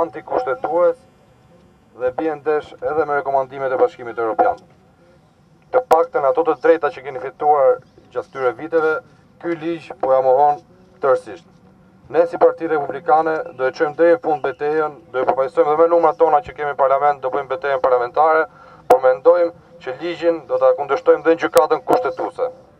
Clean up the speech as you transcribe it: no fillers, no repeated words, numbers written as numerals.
antikushtetues dhe bien ndesh edhe me rekomandimet e Bashkimit Evropian. Të paktën ato të drejta që keni fituar gjatë këtyre viteve, ky ligj po ja mohon tërësisht. Ne si Parti Republikane do e çojmë deri në fund betejën, do e përfaqësojmë edhe me numrat tona që kemi në parlament, do bëjmë betejën parlamentare, por mendojmë që ligjin do ta kundërshtojmë dhe në gjykatën kushtetuese.